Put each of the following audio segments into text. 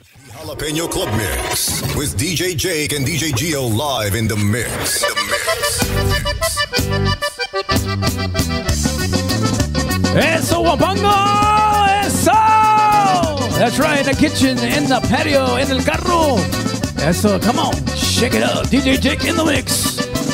Jalapeno Club Mix with DJ Jake and DJ Gio live in the mix. Eso, Wapango! Eso! That's right, in the kitchen, in the patio, in el carro. Eso, come on, shake it up. DJ Jake in the mix.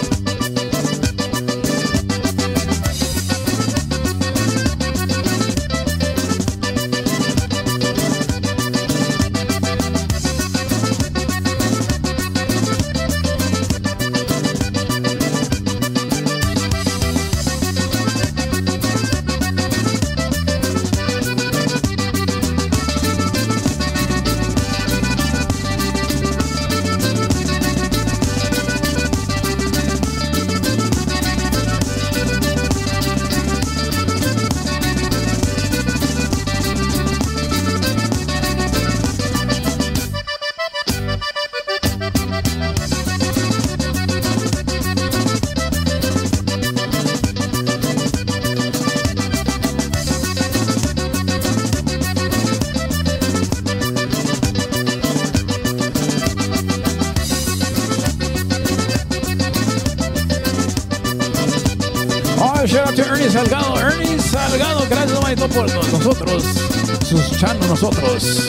Shout out to Ernie Salgado. Ernie Salgado, gracias manito por nosotros, escuchando nosotros.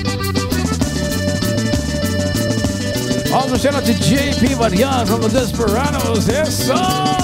Also shout out to JP Varian from the Desperados. Eso.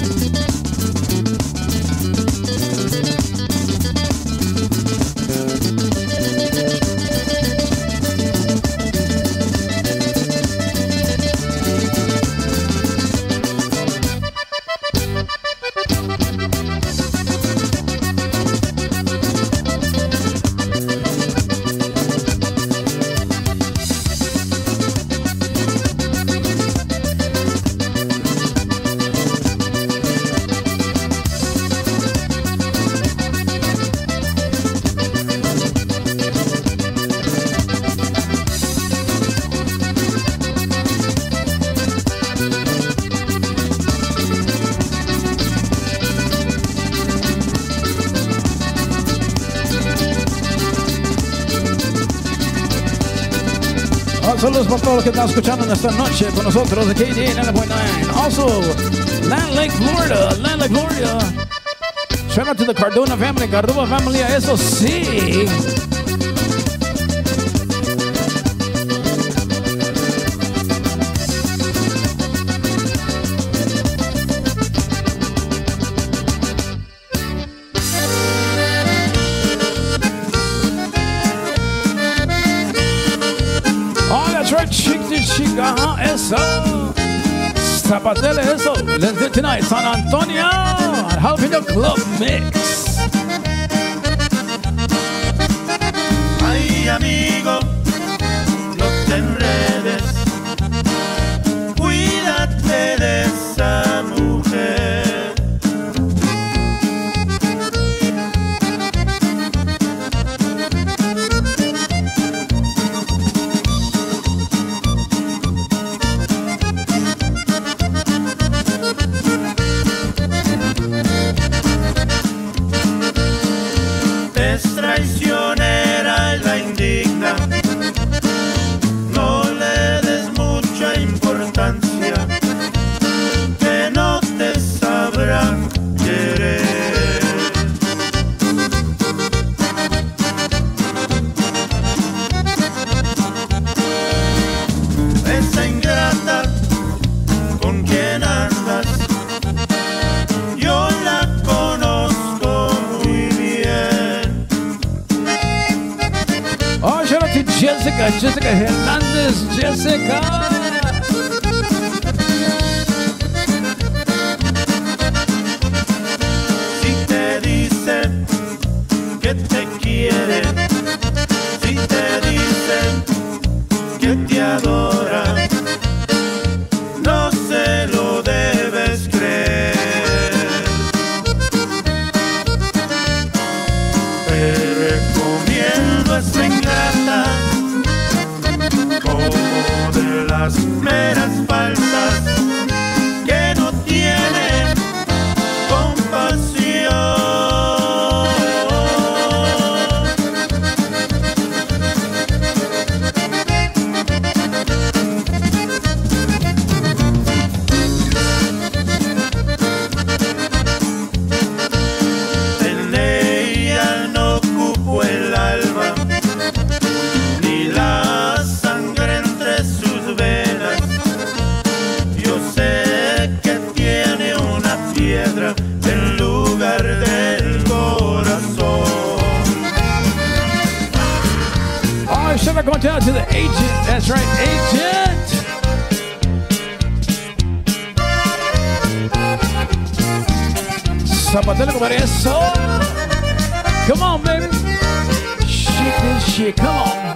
Saludos por todos los que están escuchando en esta noche con nosotros de KD 90.9. Also, Land Lake, Florida. Land Lake, Florida. Shout out to the Cardona family. Cardona family, eso sí. Chica, eso. Zapatele, eso. Let's do it tonight. San Antonio. Jalapeno Club Mix. Ay, amigo, no te enredes. Cuídate de esa mujer. Traicionera y la indigna, no le des mucha importancia, que no te sabrán querer. Esa ingrata con quien andas, yo la conozco muy bien. Oh, shout out to Jessica Hernandez, Jessica. Si te dicen que te quieren, si te dicen que te adoran, no se lo debes creer. Te recomiendo esa ingrata como de las meras faltas que no tienen compasión. arde el corazón. Oh, should I go down to the agent? That's right, agent. Zapatero como eso. Come on, baby. Shake this shit, come on.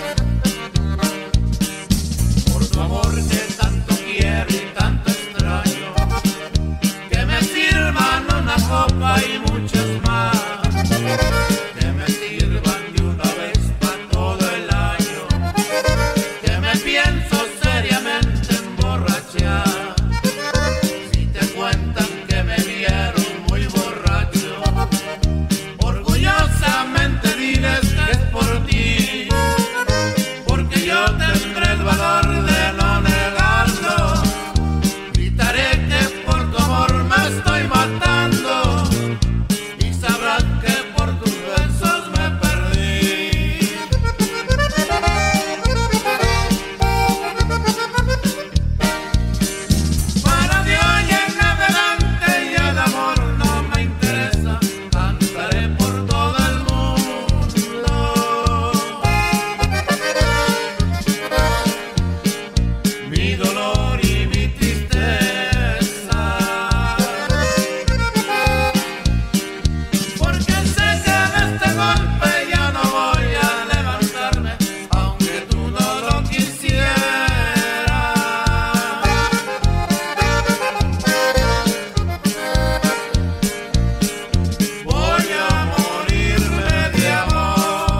Por tu amor que tanto quiero y tanto extraño, que me sirvan una copa y muchas más, que me sirvan de una vez para todo el año, que me pienso seriamente emborrachar. Si te cuentan que me vieron muy borracho, orgullosamente diles que es por ti, porque yo tendré el valor de no negarlo. Gritaré que por tu amor me estoy matando y sabrás que por tus besos me perdí. Para de hoy en adelante y el amor no me interesa, cantaré por todo el mundo. Mi dolor y mi tristeza, porque sé que de este golpe ya no voy a levantarme, aunque tú no lo quisieras. Voy a morirme de amor.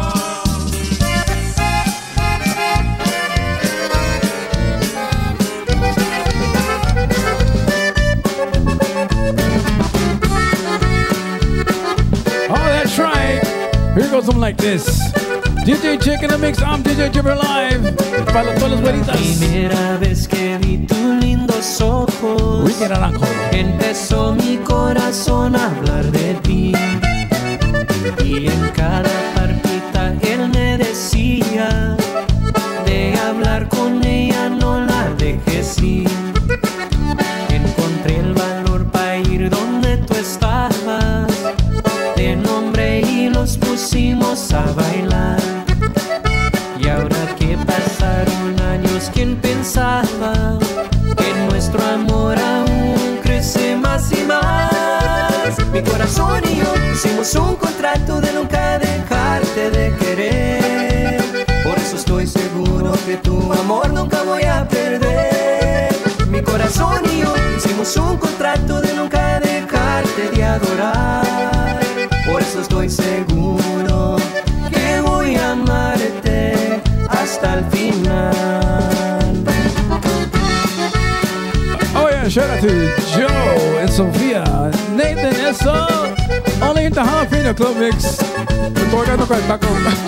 Oh, that's right. Here goes something like this. DJ Chick in the mix. I'm DJ Jibber Live. Para todas las güeritas. Primera vez que vi tus lindos ojos, Ricky Naranjo. empezó mi corazón a hablar de ti. Y en cada partita él me decía, de hablar con ella no la dejes ir. Encontré el valor para ir donde tú estabas, te nombré y los pusimos a bailar. Y ahora que pasaron años, ¿quién pensaba que nuestro amor aún crece más y más? Mi corazón y yo hicimos un contrato de nunca dejarte de querer. Por eso estoy seguro que tu amor nunca voy a perder. Mi corazón y yo hicimos un contrato de nunca dejarte de adorar. Por eso estoy seguro que voy a amarte hasta el final. Oh yeah, shout out to Joe and Sofia. Nathan, eso. Only in the Jalapeno Club Mix. Estoy tocando con el taco.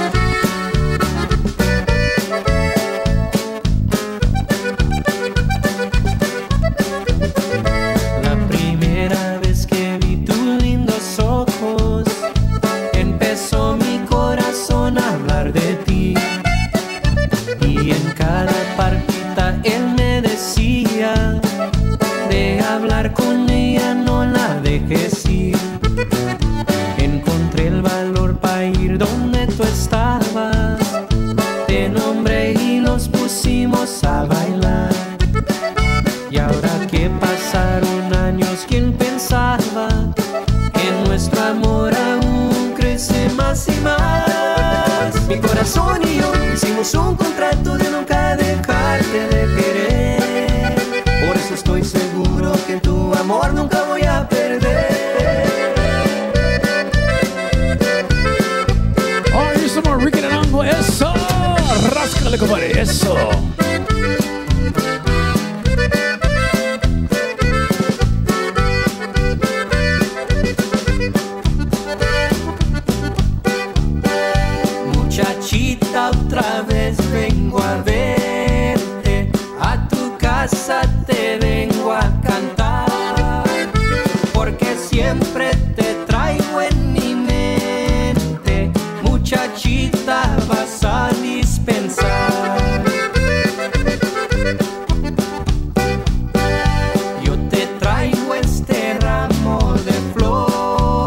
La primera vez que vi tus lindos ojos, empezó mi corazón a hablar de ti. Y en cada partita él me decía, de hablar con ella no la dejes ir. Encontré el valor para ir donde tú estabas, te nombré y los pusimos a bailar. Y ahora que pasaron años, ¿quién pensaba que nuestro amor aún crece más y más? Mi corazón y yo hicimos un contrato de nunca dejarte de querer. Por eso estoy seguro que tu amor nunca voy a perder. Oh, here's some more Ricky Naranjo. Eso. Ráscale, compadre. Eso. Muchachita, otra vez vengo a verte, a tu casa te vengo a cantar, porque siempre te traigo en mi mente. Muchachita, vas a dispensar. Yo te traigo este ramo de flores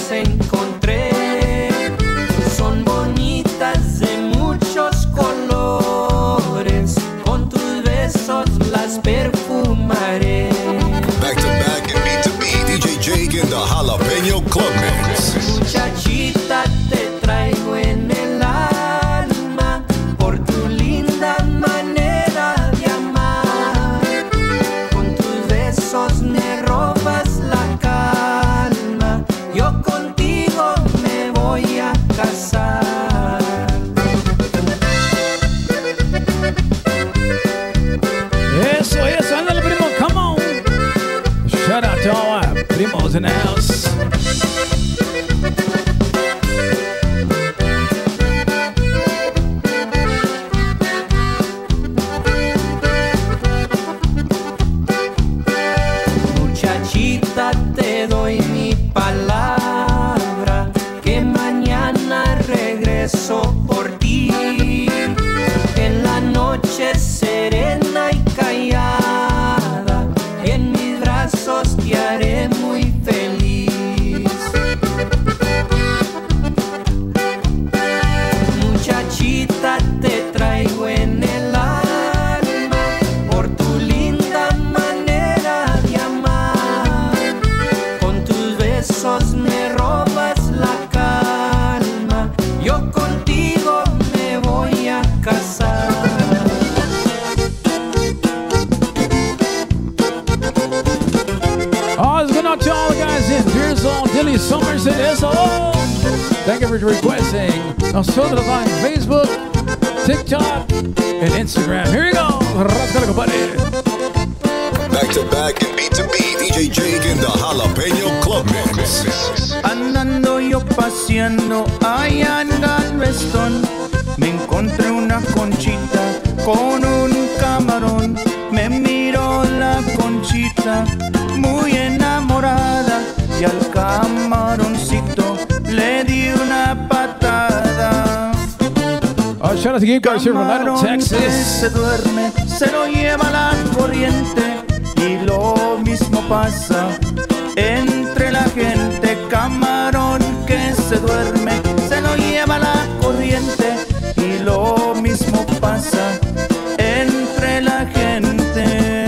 las encontré. Son bonitas de muchos colores, con tus besos las perfumaré. Back to back and beat to beat, DJ Jake in the Jalapeno Club Mix. Muchachita, te traigo en el alma por tu linda manera de amar. Con tus besos me robas la calma. Yo contigo me voy a casar. Eso, ándale, primo, come on. Shout out to all our primos in the house. Muchachita, te doy mi palabra que mañana regreso por ti. En la noche serena y callada, en mis brazos te haré muy feliz. Muchachita, te traigo en el alma por tu linda manera de amar. Con tus besos me robas la calma. Yo contigo me voy a casar. Oh, it's going out to all the guys in Pearsall, Dilly, Somerset, eso. Thank you for requesting. Nosotros on Facebook, TikTok, and Instagram. Here you go. Rascale, compadre. Back to back and beat to beat, DJ Jake in the Jalapeno Club Mix. Andando yo paseando allá en Galveston, me encontré una conchita con un camarón. Me miró la conchita muy enamorada y al camaroncito le di una patada. Oh, shout out to you guys here from Laredo, Camarón que Texas. se duerme, se lo lleva la corriente y lo mismo pasa entre la gente. Camarón que se duerme, se lo lleva la corriente y lo mismo pasa entre la gente.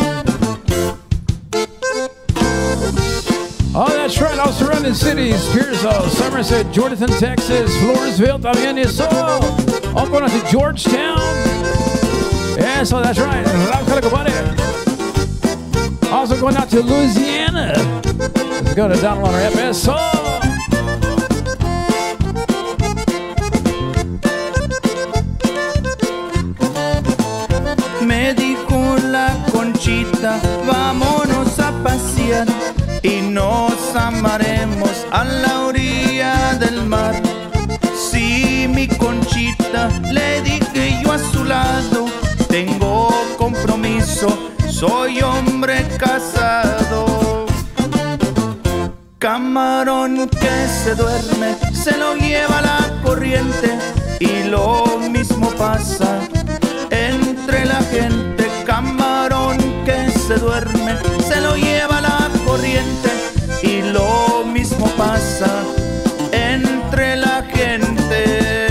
Oh, that's right. All surrounding cities, Pearsall, Somerset, Jordan, Texas, Floresville, también eso. All going out to Georgetown. Eso, that's right. Rascale, compadre. Also going out to Louisiana. Let's go to download our app. Eso. Me dijo la conchita, vámonos a pasear y nos amaremos a la orilla del mar. Sí, mi conchita, le dije yo a su lado, tengo compromiso, soy hombre casado. Camarón que se duerme, se lo lleva la corriente y lo mismo pasa entre la gente. Camarón que se duerme, se lo lleva la corriente y lo mismo pasa entre la gente.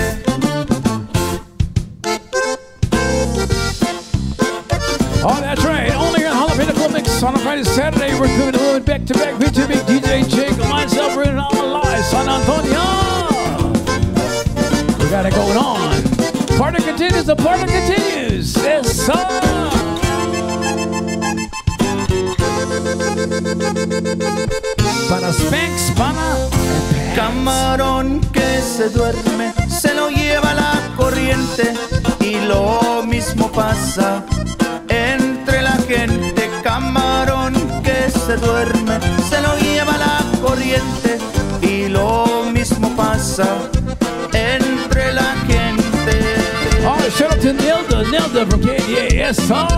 Oh, that's right. Only on Jalapeno Club Mix on a Friday, Saturday. We're coming a little bit back to back. B2B, DJ Jake, myself, we're in all live. San Antonio. We got it going on. Party continues. The party continues. Yes, sir. Para Spanx, pana. Camarón que se duerme, se lo lleva la corriente y lo mismo pasa entre la gente. Camarón que se duerme, se lo lleva la corriente y lo mismo pasa entre la gente. Oh, shout out to Nelda from KDA. Yes, sir.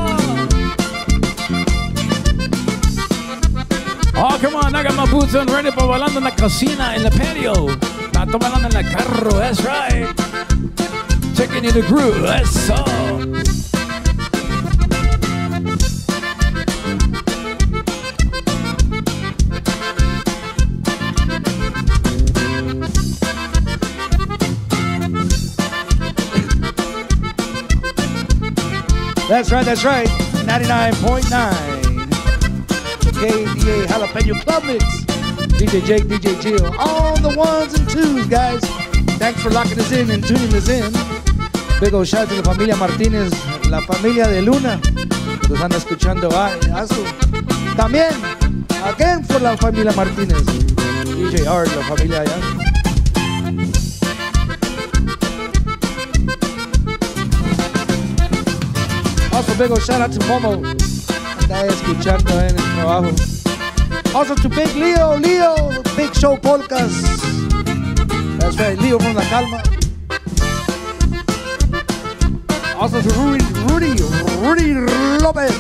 Oh, come on, I got my boots on ready para bailando en la cocina, en la patio. Está bailando en el carro, that's right. Taking you to groove, that's all. That's right, 99.9. KDA Jalapeno Club Mix. DJ Jake, DJ Gio, all the ones and twos, guys. Thanks for locking us in and tuning us in. Big old shout out to la familia Martínez, la familia de Luna. Los anda escuchando. También, again for la familia Martínez. DJ Art, la familia allá. Also, big old shout out to Momo. Está escuchando en el trabajo. Also to Big Leo, Big Show Podcast. That's right, Leo from La Calma. Also to Rudy Lopez.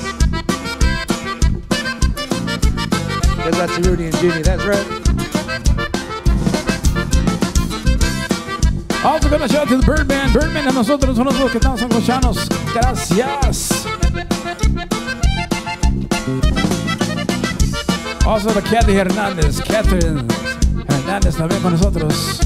That's to Rudy and Ginny, that's right. Also gonna shout out to the Birdman. Birdman a nosotros son los que estamos escuchando. Gracias. Also the Catherine Hernández también con nosotros.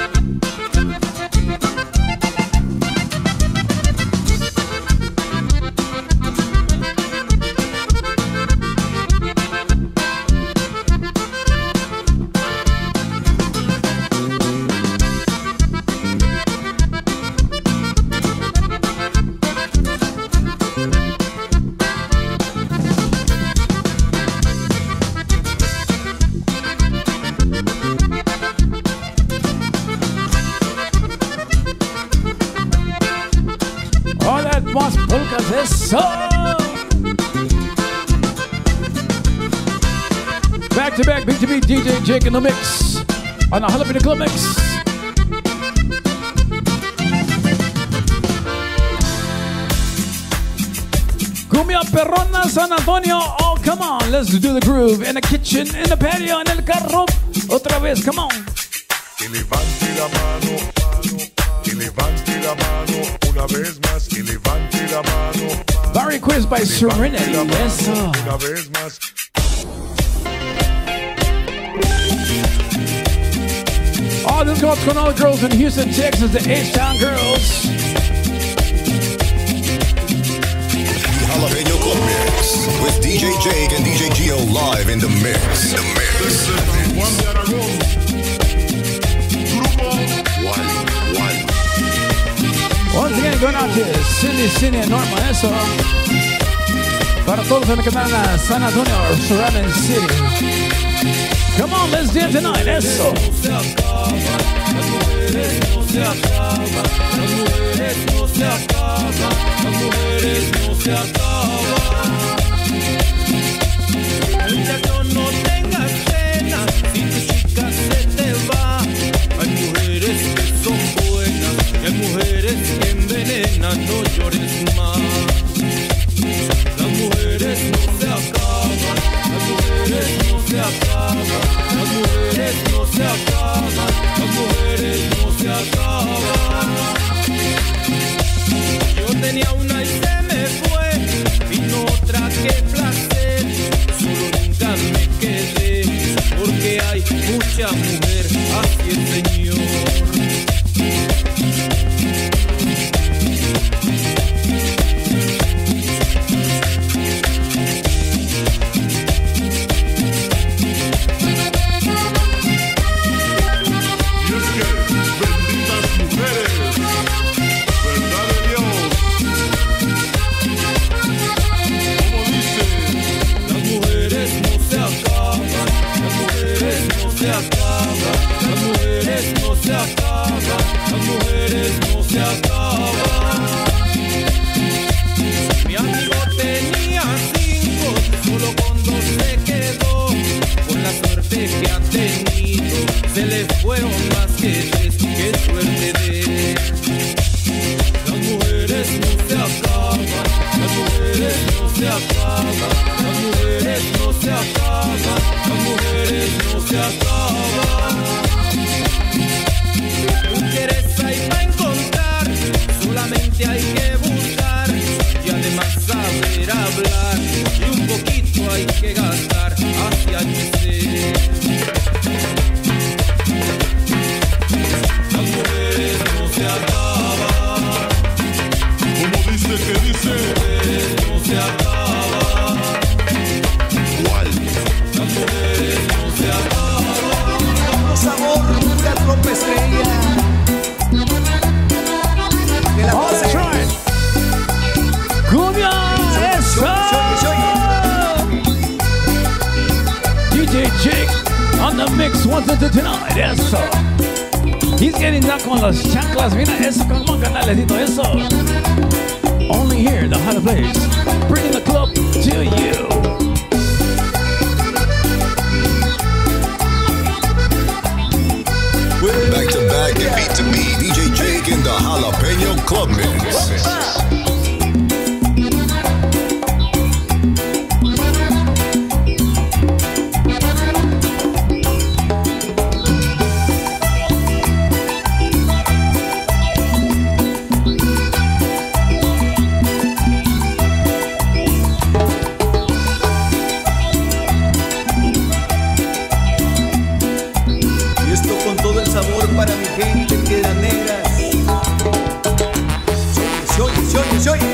Más polcas, eso. Back to back, beat to beat, DJ Jake in the mix on the Jalapeno Club Mix. Cumbia Perrona San Antonio. Oh, come on, let's do the groove in the kitchen, in the patio, en el carro. Otra vez, come on. Que levante la mano, que levante la mano, una vez más, que levante la mano. Barry Quiz by Serenity, yes sir. Una vez más. Oh, this goes to all the girls in Houston, Texas, the H-Town girls. Jalapeno Club Mix with DJ Jake and DJ Gio live in the mix. Once again, going out to Cindy and Norma, eso. Para todos los que están en San Antonio or surrounding city. Come on, let's dance tonight, eso. No tengas pena si tu chica se te va. Hay mujeres que son buenas y hay mujeres que envenenan. No llores más. Las mujeres no se acaban. Las mujeres no se acaban. Las mujeres no se acaban. Las mujeres no se acaban. Yo tenía una y se me fue. Vino otra, que placer. Solo nunca me quedé, porque hay mucha mujer, así el Señor. Mix wants to do tonight. Eso. He's getting down con las chanclas. Mira eso, como canalesito. Eso. Only here, the Holla Place. Bringing the club to you. Back to back and beat to beat, DJ Jake in the Jalapeno Club Mix. Para mi gente que da negras. Se oye.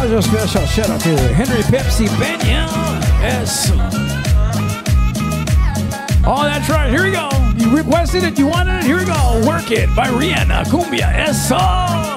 special shout out to Henry Pepsi Benya. Yes. Oh, that's right. Here we go. You requested it. You wanted it. Here we go. Work It by Rihanna. Cumbia. Eso.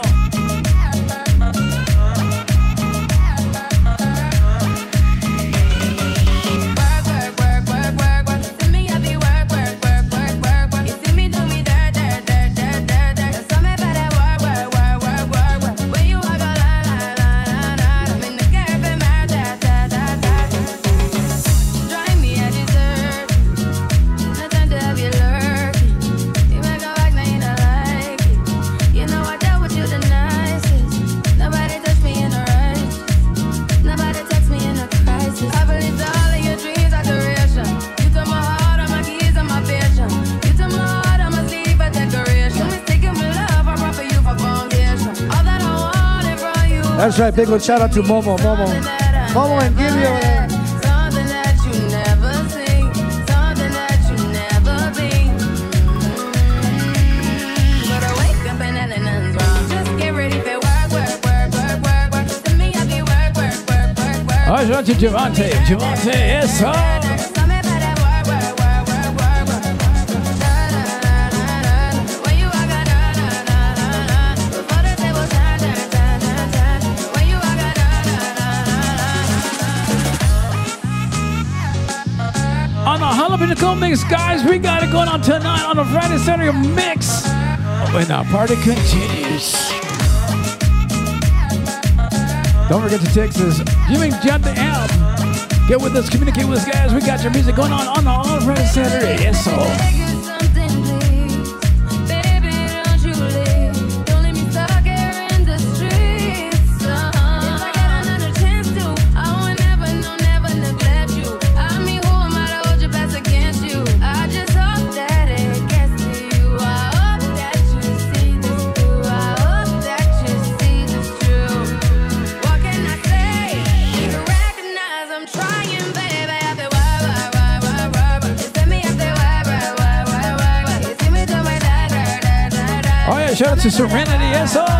That's right, big one shout out to Momo and Gilly over there. Something that you never seen, something that you never been. But I wake up and nothing's wrong. Just get ready for work. To me, I be work. Oh, shout out to Javante. Eso. Jalapeno Mix, guys, we got it going on tonight on the Friday Saturday Mix. When our party continues. Don't forget to text us. Jimmy, jump the app. Get with us, communicate with us, guys. We got your music going on all Friday Saturday. Yes, so. Shout out to Serenity, yes, oh.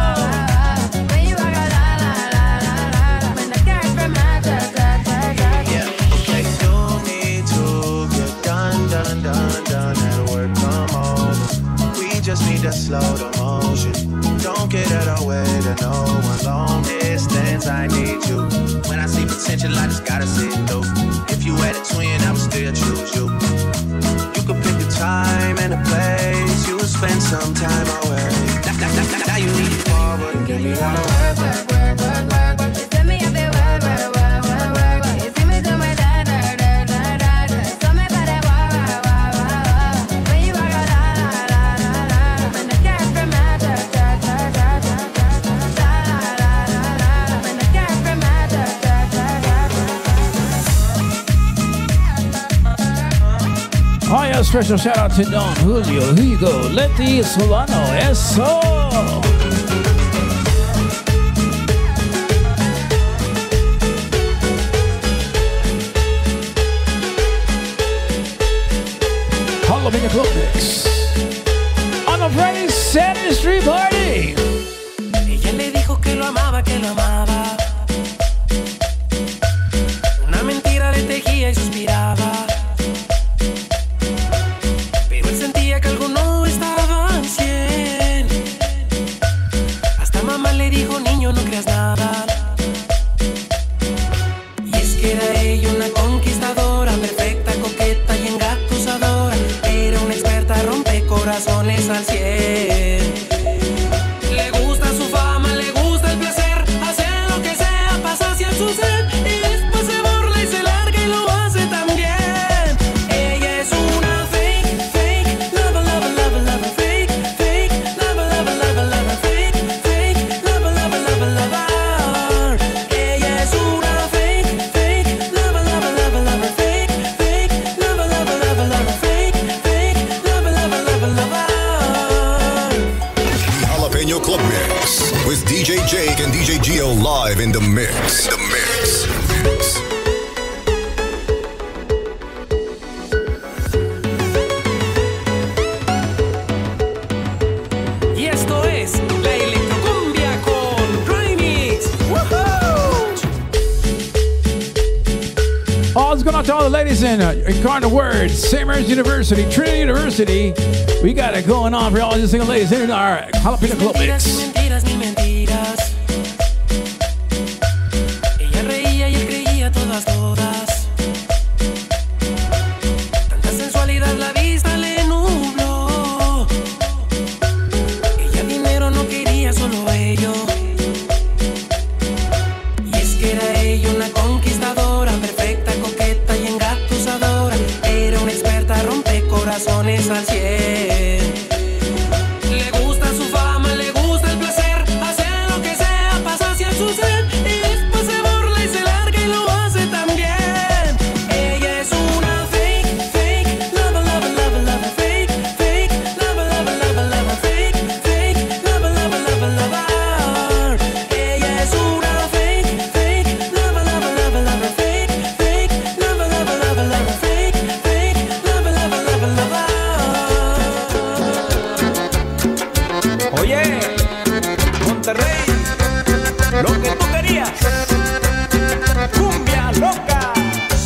Just need to slow the motion. Don't get out of the way to no one. Long distance, I need you. When I see potential, I just gotta see it through. If you had a twin, I would still choose you. You could pick a time and a place. You would spend some time away. Now you need to forward and give me all the work. Oh yeah, special shout out to Don Julio. Here you go. Leti Solano. Eso. Jalapeno Club Mix. On a Friday Saturday Street Party. Ella le dijo que lo amaba, que lo amaba. Una mentira le tejía y suspiraba. Corazones al 100. Le gusta su fama, le gusta el placer. Hace lo que sea, pasa hacia su ser. Y después se burla y se larga y lo hace también. Ella es una fake, lover, lover, lover, lover, fake, lover, lover, lover, lover, fake, lover, lover, lover, lover. Ella es una fake, lover, lover, lover, lover, fake, lover, lover, lover, lover, fake, lover, lover, lover, lover. Jalapeno Club Mix with DJ Jake and DJ Gio live in the mix. Y esto es la electrocumbia con Remix. ¡Woohoo! What's going on to all the ladies in Incarnate Word, Samers University, Trinity University? We got it going on for all these single ladies in our Jalapeno Club Mix. Mentiras, ni mentiras. Ella reía y él creía todas. Tanta sensualidad la vista le nubló. Ella dinero no quería, solo ello. Y es que era ella una conquistadora, perfecta, coqueta y engatusadora. Era una experta, rompe corazones al 100. Le gusta su fama, le gusta el placer, hace lo que sea, pasa hacia su ser. Y después se burla y se larga y lo hace también. Ella es una fake, fake, love, love, love, love, fake, fake, love, love, love, love, fake, fake, love, love, love, love. Ella es una fake, fake, love, love, love, love, fake, fake, love, love, love, love, fake, fake, love, love, love, love. Oye, Monterrey, lo que tú querías, cumbia loca.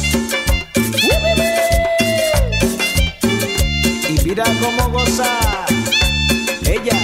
Y mira cómo goza ella.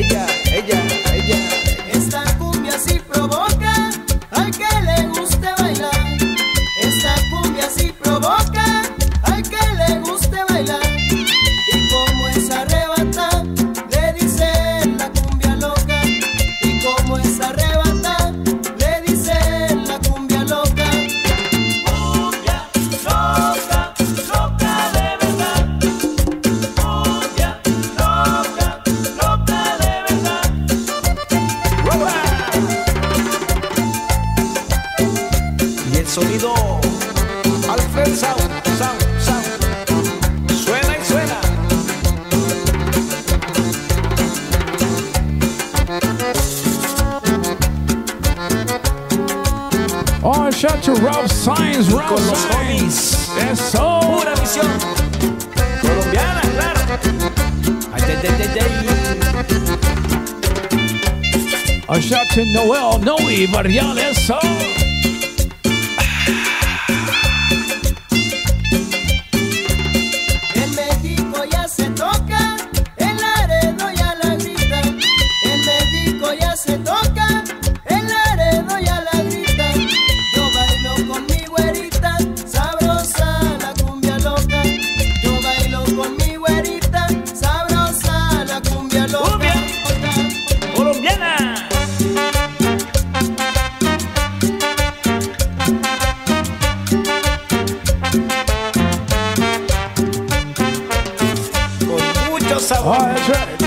Esta cumbia sí provoca al que le guste bailar. Esta cumbia sí provoca al que le guste bailar. Y como es arrebata, le dicen la cumbia loca. Y como es arrebata, le dicen la cumbia loca. Cumbia loca, loca de verdad. Cumbia loca, loca de verdad. Y el sonido Alfred Sound. Suena y suena. Oh, shout to Ralph Sainz, Con Ralph los homies. Sainz. Eso. Pura visión colombiana, claro. A shout to Noel, Noe Barrial, eso. En México ya se toca, en Laredo ya la grita. En México ya se toca, en Laredo ya la grita. Yo bailo con mi güerita, sabrosa la cumbia loca. Yo bailo con mi güerita, sabrosa la cumbia loca. Colombiana. Con mucho Oh, sabor. that's right.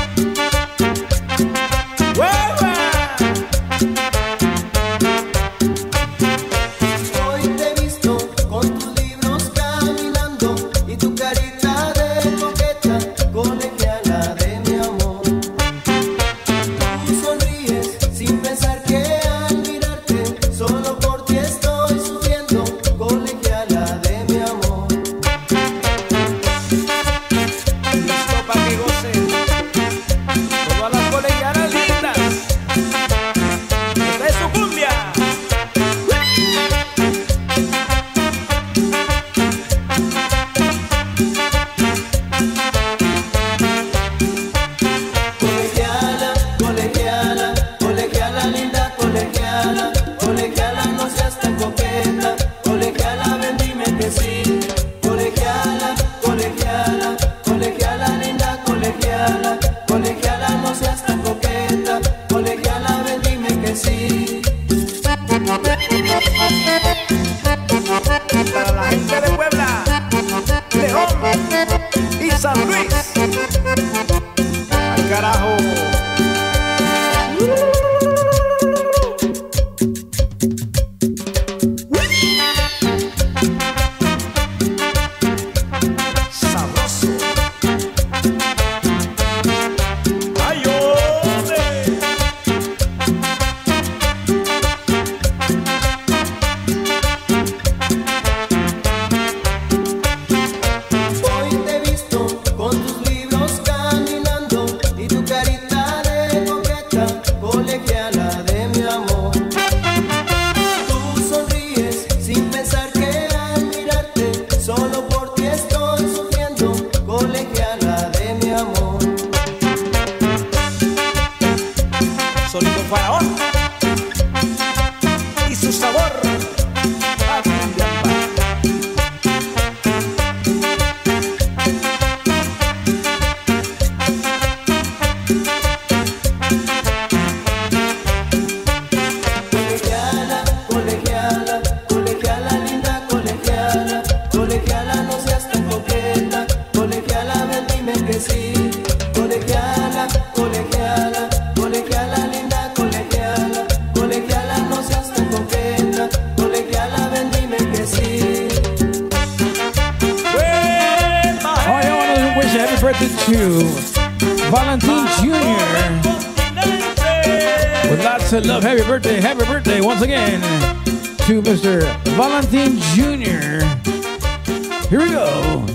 Hoy te he visto con tus libros caminando y tu carita de coqueta, colegiala de mi amor. Tú sonríes sin pensar que al mirarte, solo por ti estoy sufriendo, colegiala de mi amor. Listo pa' que goce. birthday to Valentin Jr. With lots of love. Happy birthday once again to Mr. Valentin Jr. Here we go.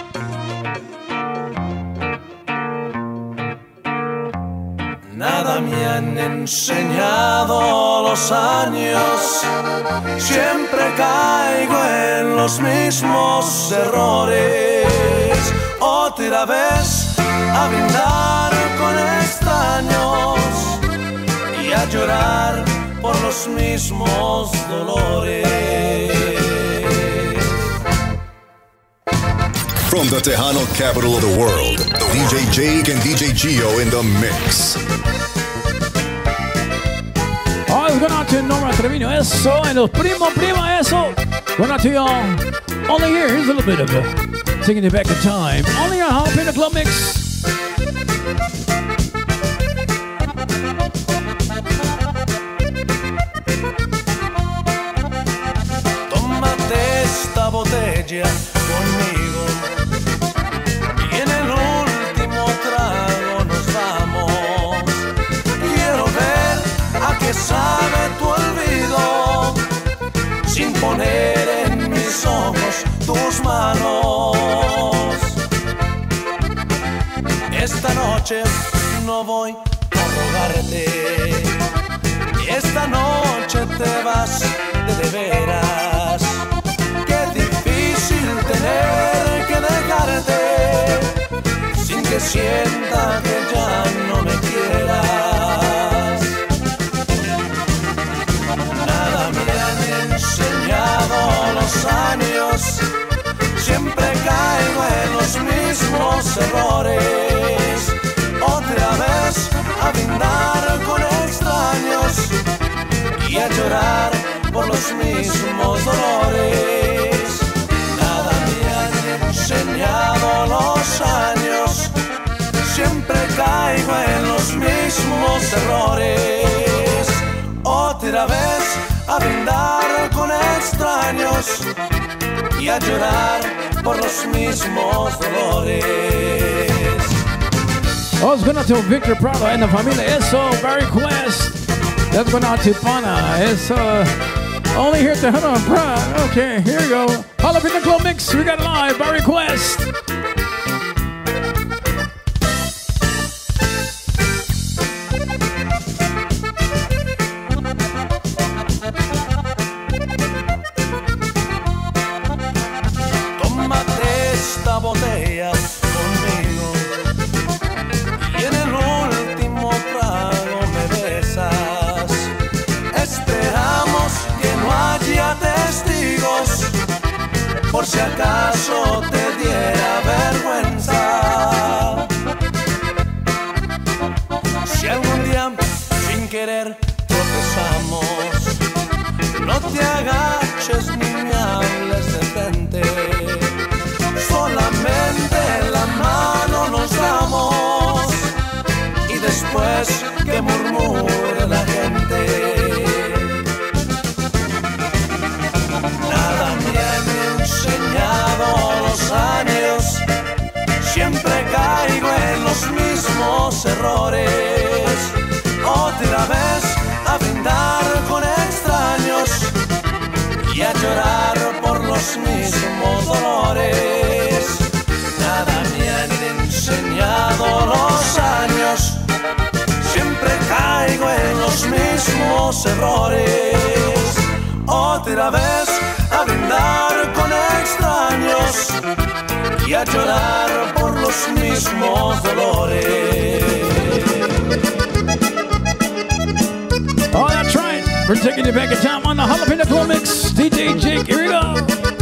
Nada me han enseñado los años, siempre caigo en los mismos errores. Otra vez a brindar con extraños y a llorar por los mismos dolores. From the Tejano capital of the world, DJ Jake and DJ Gio in the mix. Oh, it's going out to Norma Trevino, eso, and los prima, eso. Going out to y'all. Only here's a little bit of taking it back in time. Only on Jalapeno Club Mix. Tómate esta botella conmigo y en el último trago nos vamos. Quiero ver a qué sabe tu olvido sin poner en mis ojos tus manos. Esta noche no voy a rogarte, esta noche te vas de veras. Qué difícil tener que dejarte sin que sienta que ya no me quieras. Nada me han enseñado los años, siempre caigo en los mismos errores. Otra vez a brindar con extraños y a llorar por los mismos dolores. Nada me han enseñado los años, siempre caigo en los mismos errores. Otra vez a brindar con extraños y a llorar por los mismos dolores. Oh, it's going out to Victor Prado and the familia. Eso, Barry Quest. That's going out to Pana. It's only here at the Hunter and Pride. Okay, here we go. Jalapeno Club Mix. We got it live. Barry Quest. Tómate esta botella conmigo y en el último trago me besas. Esperamos que no haya testigos por si acaso te diera vergüenza. Si algún día sin querer tropezamos, no te agaches ni me hables de frente. Solamente la mano nos damos y después que murmure la gente. Nada me han enseñado los años, siempre caigo en los mismos errores. Otra vez a brindar con extraños y a llorar por los mismos dolores. Nada me han enseñado los años, siempre caigo en los mismos errores. Otra vez a brindar con extraños y a llorar por los mismos dolores. Oh, that's right. We're taking you back in time on the Jalapeno Club Mix. DJ Jake, here we go.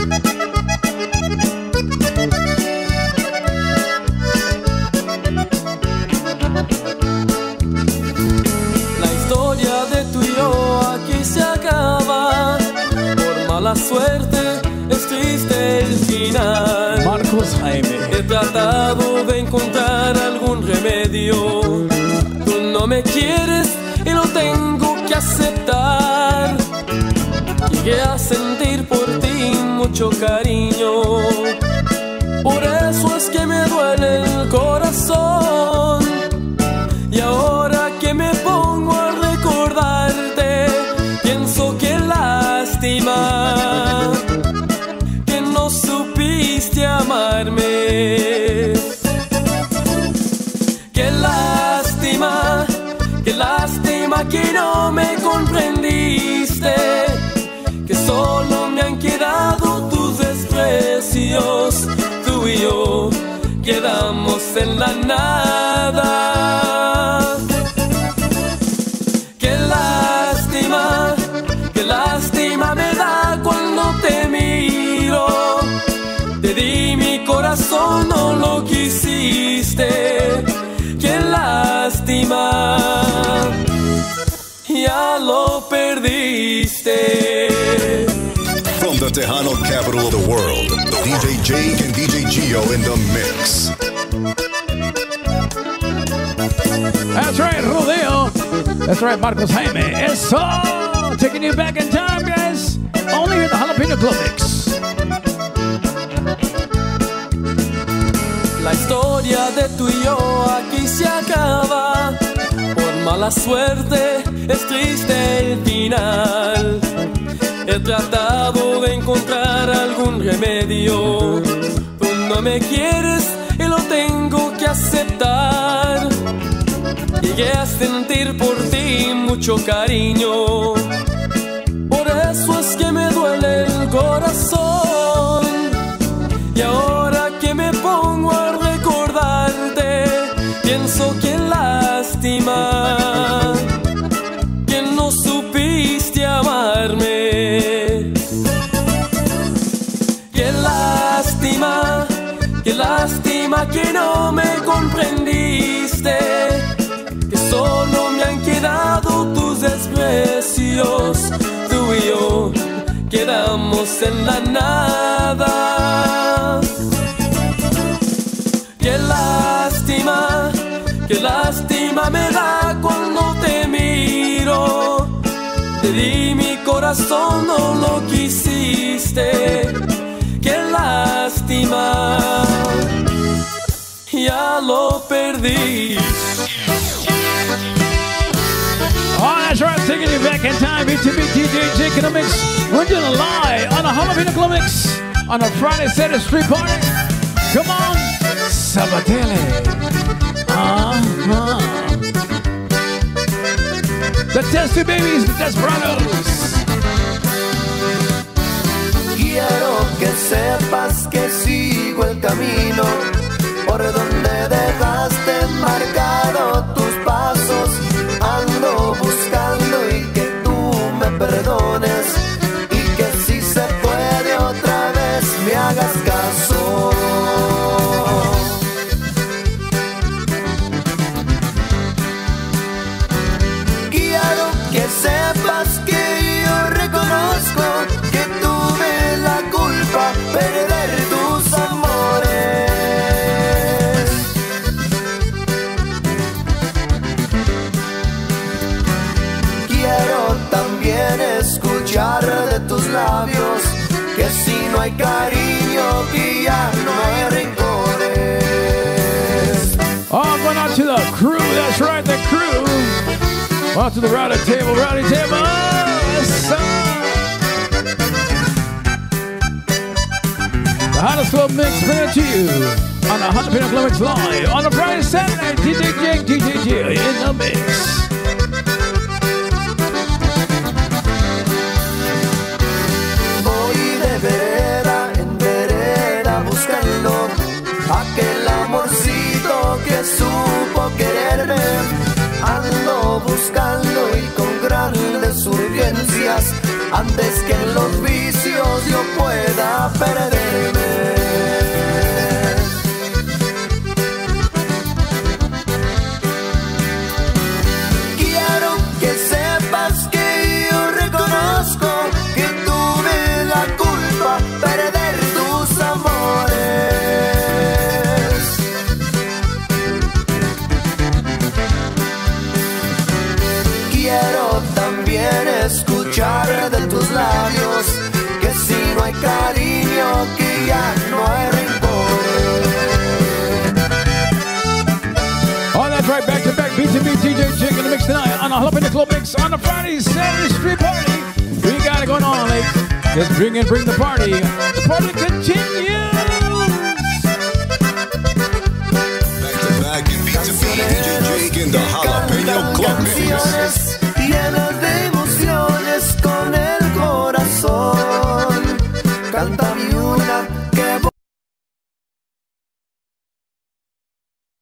La historia de tú y yo aquí se acaba. Por mala suerte es triste el final. Marcos Jaime. He tratado de encontrar algún remedio. Tú no me quieres y lo tengo que aceptar. Llegué a sentir por ti mucho cariño, por eso es que me duele el corazón. en la nada. Qué lástima me da cuando te miro. Te di mi corazón, no lo quisiste. Qué lástima, ya lo perdiste. From the Tejano capital of the world, DJ Jake and DJ Gio in the mix. That's right, Rodeo. That's right, Marcos Jaime. Eso! Taking you back in time, guys. Only in the Jalapeno Club Mix. La historia de tú y yo aquí se acaba. Por mala suerte es triste el final. He tratado de encontrar algún remedio. Tú no me quieres y lo tengo que aceptar. Llegué a sentir por ti mucho cariño. Por eso es que me duele el corazón. Y ahora que me pongo a recordarte, pienso que lástima que no supiste amarme. Qué lástima que no me comprendiste, que solo me han quedado tus desprecios. Tú y yo quedamos en la nada. Qué lástima me da cuando te miro. Te di mi corazón, no lo quisiste. Qué lástima, ya lo perdí. Oh, that's right, taking you back in time. BTB DJ Jake in the mix. We're doing a live on a Jalapeno Club Mix on a Friday Saturday street party. Come on, Sabatele. The Testy Babies, the Desperados. Quiero que sepas que sigo el camino por donde dejaste marcado tus pasos. Ando buscando y que tú me perdones y que si se puede otra vez me hagas caso. Quiero que sepas que yo reconozco que tuve la culpa perder tus amores. Quiero también escuchar de tus labios que si no hay cariño, que ya no hay rencores. Oh, going out to the crew, that's right, the crew. Out to the rowdy table, rowdy table. Yes, sir. The hottest club mix brought to you on the Jalapeno Club Mix live on a Friday, Saturday. DJ Jake, DJ Gio in the mix. Voy de vereda en vereda buscando aquel amorcito que supo quererme. Ando buscando y con grandes urgencias antes que en los vicios yo pueda perderme. Quiero que sepas que yo reconozco que tuve la culpa perder tus amores. Quiero también escuchar de tus labios que si no hay cariño, que ya no hay rencores. Oh, that's right, back to back, BTB, DJ Jake in the mix tonight on a Jalapeno Club Mix on a Friday, Saturday street party. We got it going on, like, just bring the party. The party continues. Back to back, B2B, DJ Jake in the Jalapeno Club Mix. Llenas de emociones con el corazón. Cántame una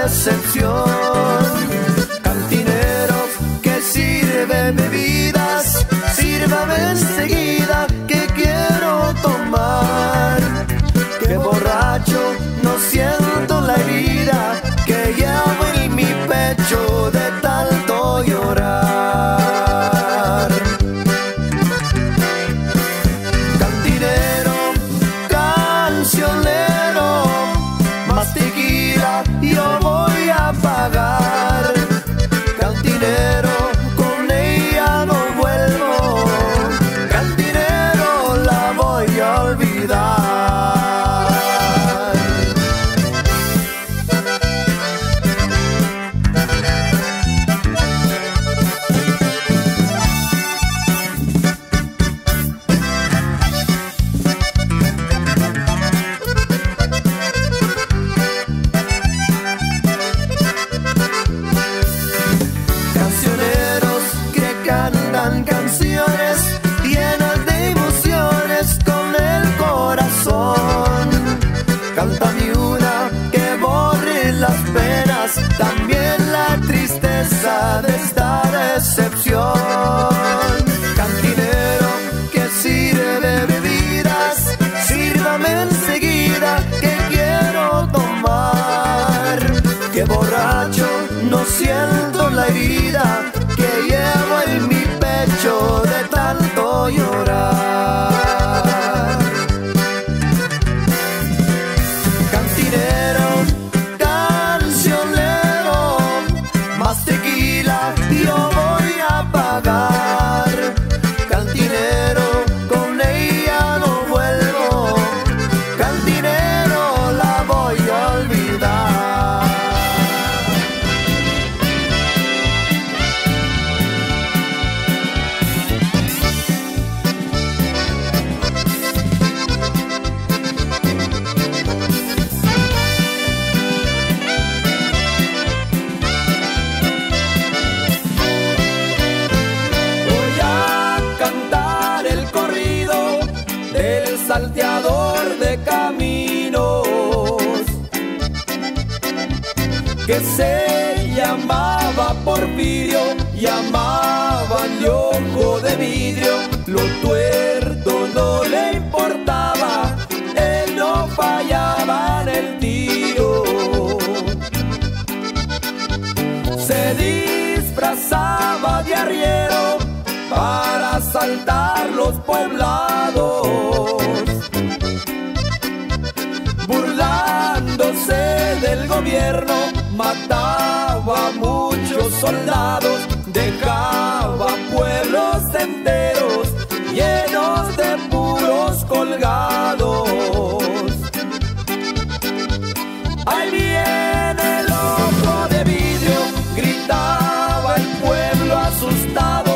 decepción. Cantinero que sirve bebidas, sírvame enseguida que quiero tomar. Que borracho no siento la herida que llevo en mi pecho de tanto llorar. Cantinero, cancionero, más tequila yo voy a pagar. Cantinero, con ella no vuelvo. Cantinero, la voy a olvidar. Cancioneros que cantan canciones llenas de emociones con el corazón. Cántame una que borre las penas, también la tristeza de esta decepción. Cantinero que sirve bebidas, sírvame enseguida que quiero tomar. Que borracho no siento la herida que llevo en mi pecho de tanto llorar. Cantinero, cancionero, más tequila yo voy a pagar. Cantinero, con ella no vuelvo. Cantinero, la voy a olvidar. Voy a cantar el corrido del salteador de caminos que se llamaba Porfirio, llamaban de ojo de vidrio. Lo tuerto no le importaba, él no fallaba en el tiro. Se disfrazaba de arriero para asaltar los poblados, burlándose del gobierno, mataba a muchos soldados, dejaba pueblos enteros llenos de puros colgados. Ahí viene el ojo de vidrio, gritaba el pueblo asustado.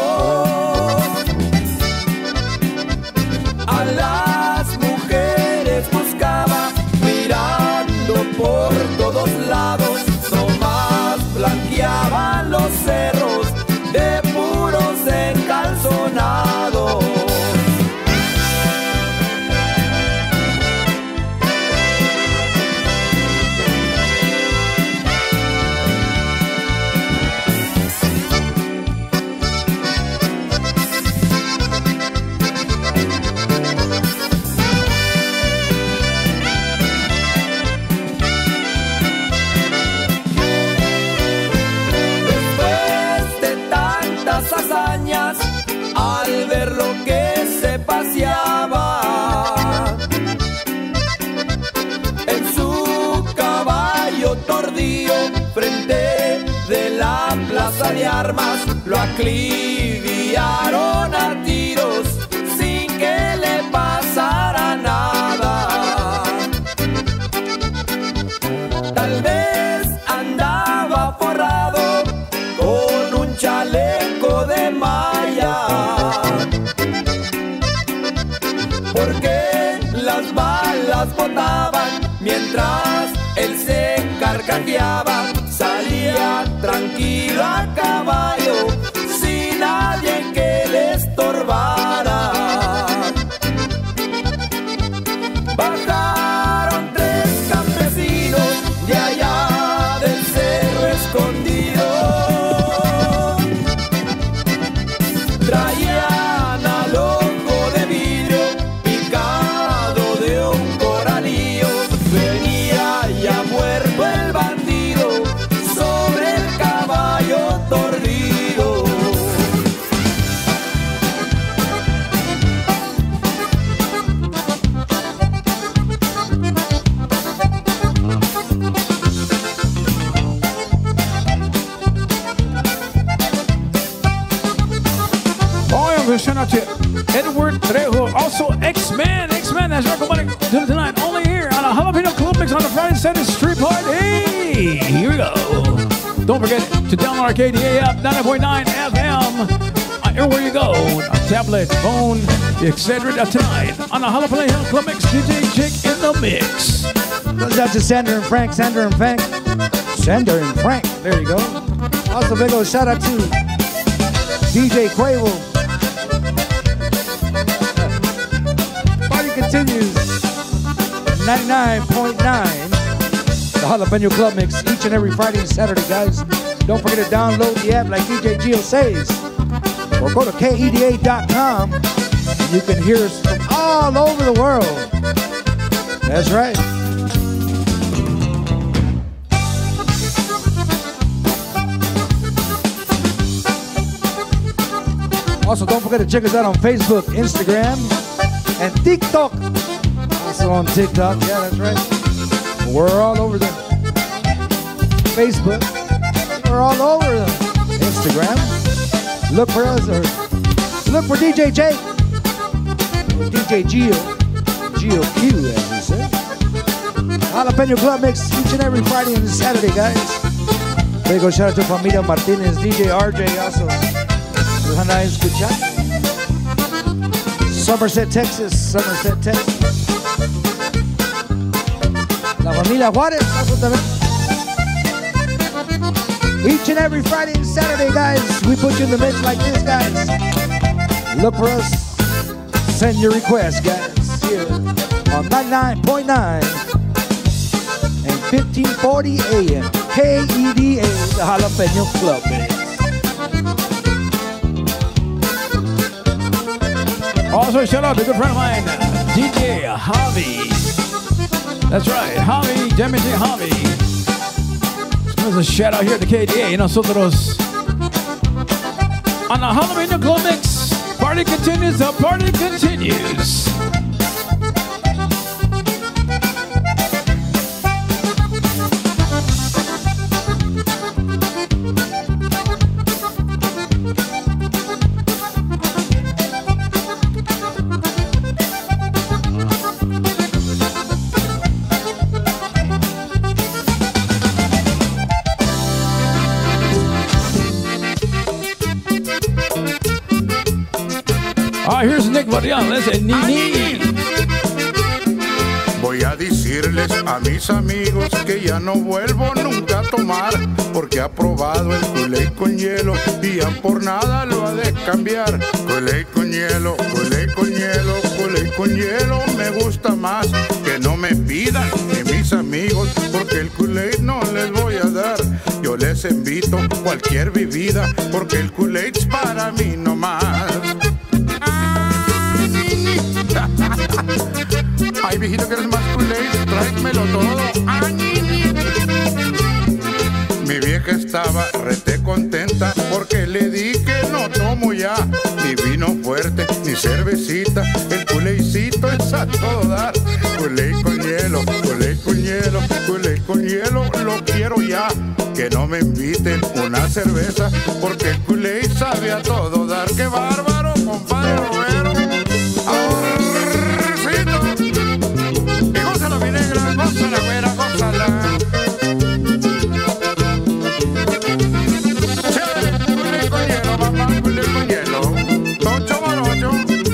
A las mujeres buscaba mirando por todos lados, nomás blanqueaban los cerros de puros encalzonados. Hazañas, al ver lo que se paseaba en su caballo tordío frente de la plaza de armas, lo acribillaron a tiros sin que le pasara nada. Tal vez andaba forrado con un chaleco de malla, porque las balas botaban mientras él se carcajeaba. Salía tranquilo a caballo sin nadie que le estorbara. Bajaron tres campesinos de allá del centro Also, shout out to Edward Trejo. Also, X-Man. X-Man has recommended tonight only here on a Jalapeno Club Mix on the Friday Saturday Street Party. Here we go. Don't forget to download our KDA app, 90.9 FM. Everywhere you go, a tablet, phone, etc. Tonight on a Jalapeno Club Mix, DJ Jake in the mix. Goes out to Sander and Frank. Sander and Frank. Sander and Frank. There you go. Also, big old shout out to DJ Quavo. Party continues. 99.9. The Jalapeno Club Mix each and every Friday and Saturday, guys. Don't forget to download the app like DJ Gio says. Or go to KEDA.com. And you can hear us from all over the world. That's right. Also, don't forget to check us out on Facebook, Instagram, and TikTok. Also on TikTok, yeah, that's right. We're all over there. Facebook, we're all over them. Instagram, look for us, or look for DJ Jake, or DJ Gio, Gio Q, as we say. Jalapeno Club Mix each and every Friday and Saturday, guys. Big old shout out to Familia Martinez, DJ RJ, also. Escuchar. Somerset, Texas. Somerset, Texas. La Familia Juárez. Each and every Friday and Saturday, guys, we put you in the mix like this, guys. Look for us. Send your requests, guys. Here on 99.9 and 1540 AM. KEDA, the Jalapeno Club Mix. Also, shout out to a good friend of mine, DJ Javi. That's right, Javi, Jimmy J. Javi. There's a shout out here at the KDA y nosotros on the Jalapeno Club Mix. Party continues, the party continues. Here's Nick Varian, listen, Nini. Voy a decirles a mis amigos que ya no vuelvo nunca a tomar, porque ha probado el Kool-Aid con hielo y ya por nada lo ha de cambiar. Kool-Aid con hielo, Kool-Aid con hielo, Kool-Aid con hielo me gusta más. Que no me pidan ni mis amigos, porque el Kool-Aid no les voy a dar. Yo les invito cualquier bebida, porque el Kool-Aid es para mí nomás. Ay, viejito, que eres más Kool-Aid, tráemelo todo. Ay, mi vieja estaba rete contenta porque le di que no tomo ya ni vino fuerte ni cervecita. El Kool-Aidcito es a todo dar. Kool-Aid con hielo, Kool-Aid con hielo, Kool-Aid con hielo, lo quiero ya. Que no me inviten una cerveza, porque el Kool-Aid sabe a todo dar. ¡Qué bárbaro, compadre Romero! Mi negra, gózala, güera, gózala. Kool-Aid con hielo, papá, Kool-Aid con hielo. Tocho morocho.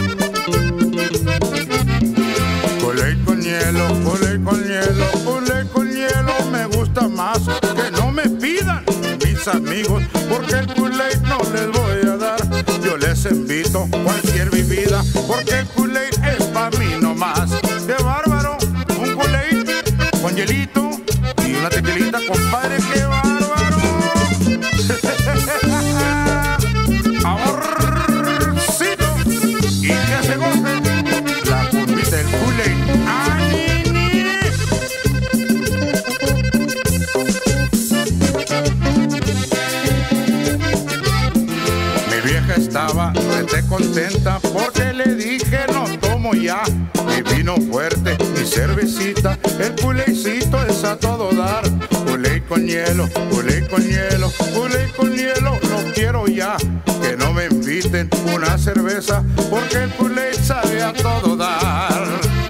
Kool-Aid con hielo, Kool-Aid con hielo, Kool-Aid con hielo me gusta más. Que no me pidan mis amigos, porque el Kool-Aid no les voy a dar. Yo les invito cualquier bebida, porque el Kool-Aid es pa' mí nomás. ¡Qué bárbaro! Con hielito y una tequilita, compadre, qué bárbaro. Amorcito, y que se goce la curvita del Kool-Aid. ¡Ay, mi vieja estaba rete contenta porque le dije no tomo ya, mi vino fuerte, mi cervecita, el culeycito es a todo dar. Culey con hielo, culey con hielo, culey con hielo, lo quiero ya. Que no me inviten una cerveza, porque el culey sabe a todo dar.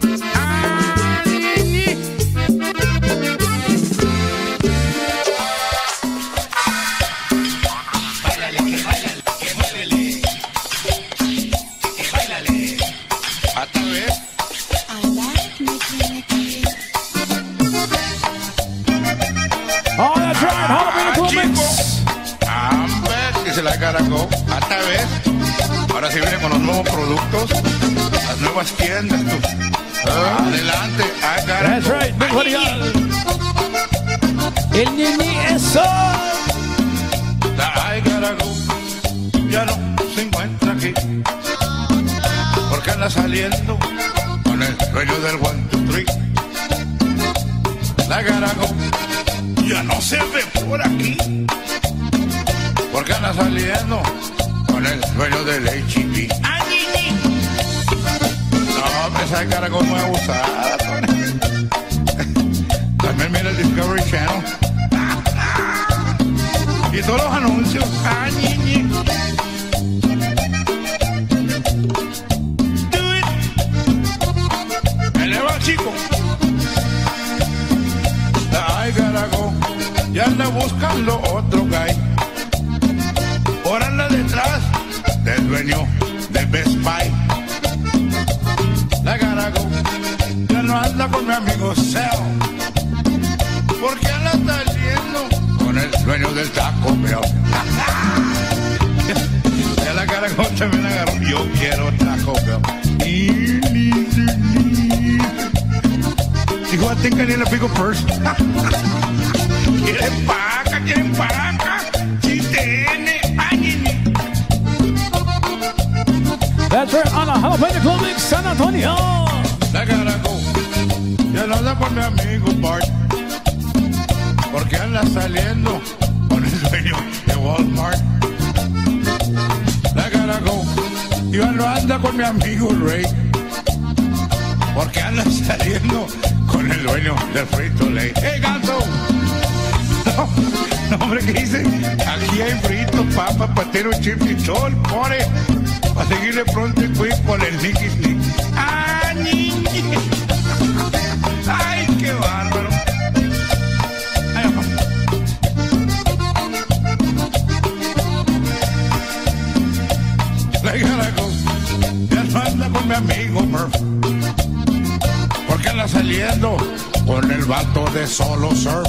Oh, that's right, Jalapeno Club Mix. Que se la cargó. Hasta vez. Ahora sí viene con los nuevos productos, las nuevas tiendas. Tú. Adelante, That's right, Big Varial. El Nini eso. La I gotta go ya no se encuentra aquí, porque anda saliendo con el dueño del 1, 2, 3. La gotta go ya no se ve por aquí, porque anda saliendo con el dueño del H&B. No, esa cara como es usada. También mira el Discovery Channel y todos los anuncios. Do it. Eleva, chico. I gotta go. Ya anda buscando otro guy. Por anda detrás del dueño del Best Buy. La gotta go. Ya no anda con mi amigo Sal, porque anda saliendo con el dueño del Taco Bell. Ya la gotta go también agarró. Yo quiero Taco Bell. Dijo, I think I need a bigger person. Quieren paca, si tiene. That's right, on a Jalapeno Club Mix, San Antonio. La gotta go. Ya no anda con mi amigo Bart, porque anda saliendo con el dueño de Walmart. La gotta go. Ya no anda con mi amigo Ray, porque anda saliendo con el dueño del Frito-Lay. ¡Hey, gato! No, hombre, ¿qué dice? Aquí hay frito, papa, patero, chip y todo el core. Para seguirle pronto y quick con el Nicky Slick. ¡Ah, niña! ¡Ay, qué bárbaro! Ay, papá. La gotta go. Ya no anda con mi amigo Murph, porque anda saliendo con el vato de Solo Surf.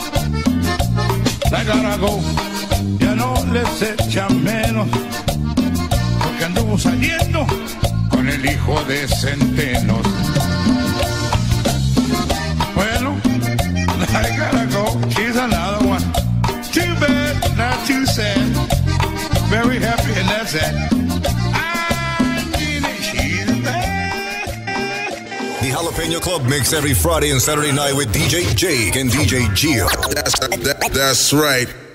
La gotta go. Ya no les echa menos, porque anduvo saliendo con el hijo de Centenos. Bueno, I gotta go. She's another one. Too bad, not too sad. Very happy, and that's that. The Jalapeno Club Mix every Friday and Saturday night with DJ Jake and DJ Gio. That's right.